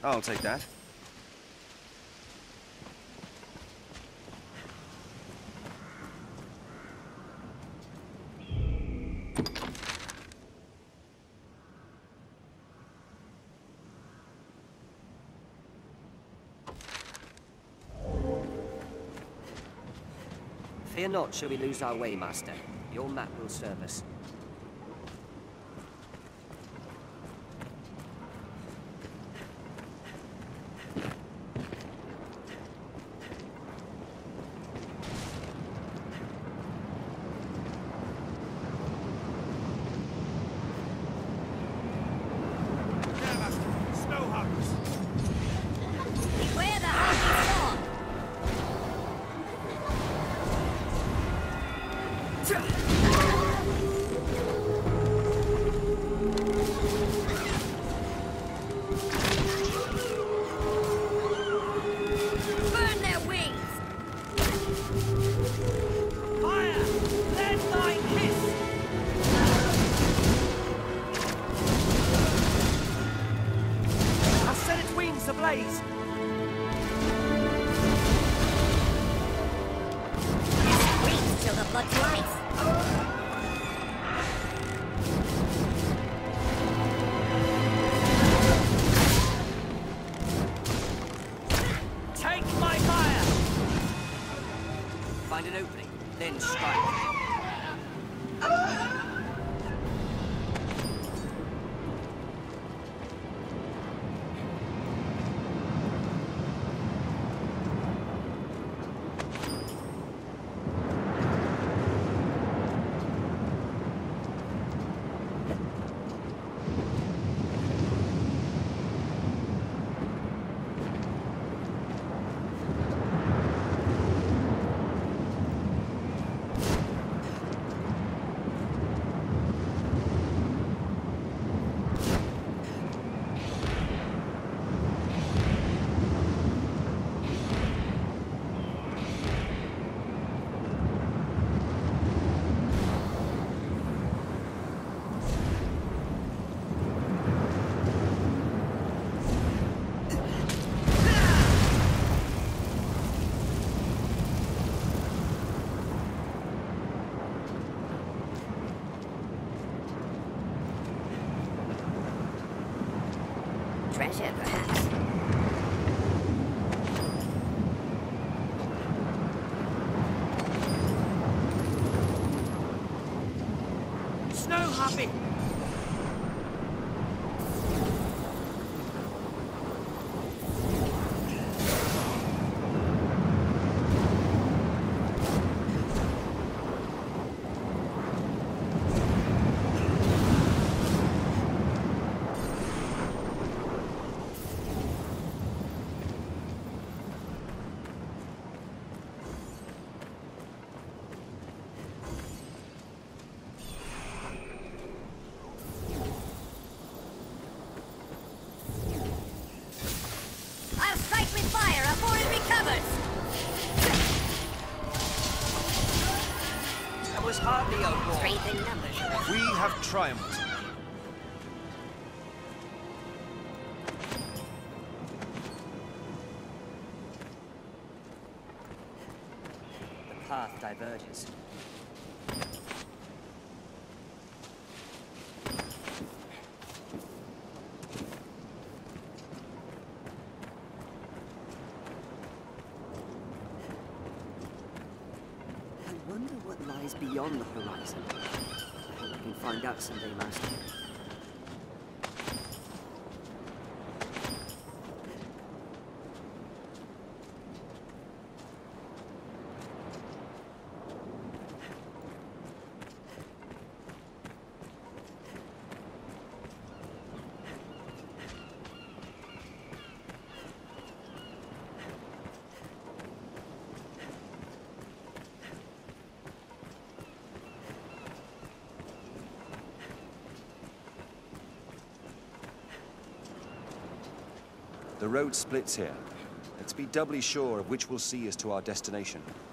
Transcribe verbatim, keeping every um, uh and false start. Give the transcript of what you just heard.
I'll take that. Fear not, shall we lose our way, Master. Your map will serve us. Find an opening, then strike. Treasure, perhaps. Snow Happy! Hardly a war. Strength in numbers. We have triumphed. The path diverges. I wonder what lies beyond the horizon. I hope we can find out someday, Master. The road splits here. Let's be doubly sure of which will see us to our destination.